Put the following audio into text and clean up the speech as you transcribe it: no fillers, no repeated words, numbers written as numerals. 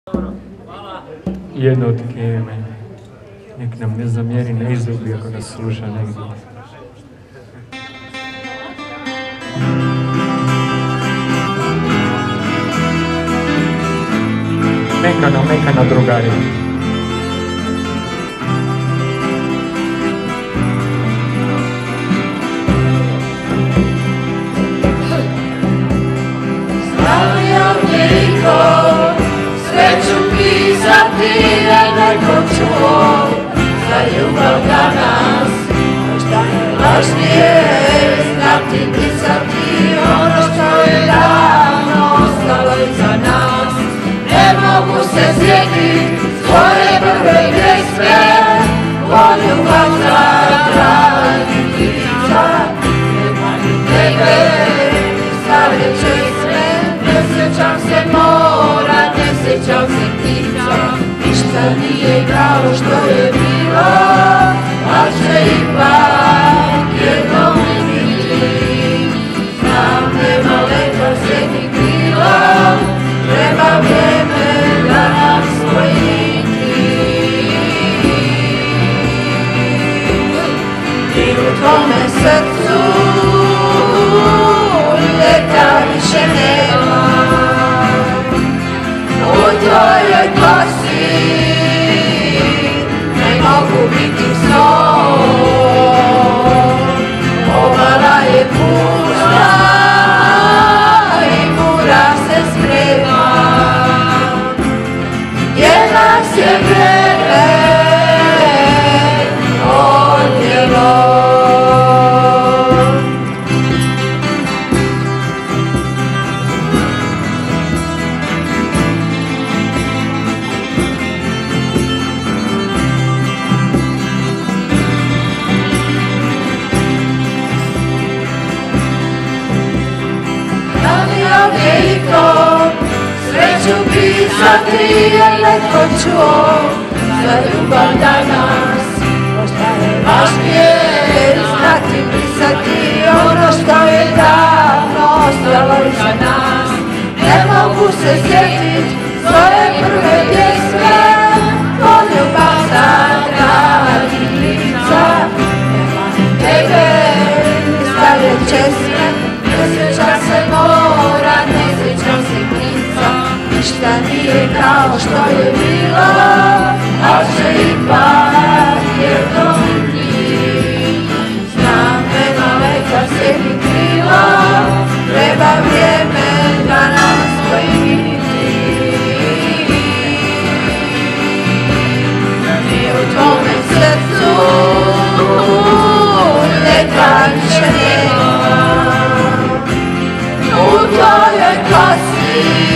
Jedno od keme. Nek nam ne zamjeri na izobi ako nas sluša negdje. Mekano drugari. Stavio niko, sreću pisati je neko čuo, za ljubav danas, šta je važnije, znati pisati ono što je davno ostalo iza nas. Ne mogu se sjetit svoje prve pjesme, o ljubav zatragi priča, nema ni tebe, stare česme, ne sjećam se mora, ne sjećam se ptica, ništa nije kao što je bilo, a će ipak jednom biti. Znam, nema leta sjetnih krila, treba vrijeme da nas spojiti. I u tvome srcu ljeta više nema, u tvojoj kosi ne mogu biti snom. Obala je pusta i mura se sprema, gdje nas je vreme odnijelo. Sreću pisati je netko čuo, za ljubav danas, možda je važnije znati pisati ono što je davno ostalo iza nas. Ne mogu se sjetit svoje prve pjesme, o ljubav zatragi priča, nema ni tebe, ni stare česme, ne sjećam se mora, ne sjećam se ptica, ništa nije kao što je bilo, a će ipak jednom biti. Znam, nema leta sjetnih krila, treba vrijeme da nas spojiti. I u tvome srcu ljeta više nema, u tvojoj kosi